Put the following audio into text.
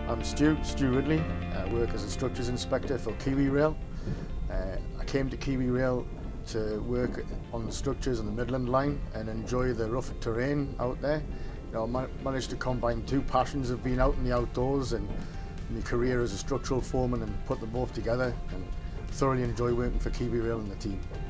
I'm Stuart. I work as a structures inspector for KiwiRail. I came to KiwiRail to work on the structures on the Midland line and enjoy the rough terrain out there. I managed to combine two passions of being out in the outdoors and my career as a structural foreman and put them both together, and thoroughly enjoy working for KiwiRail and the team.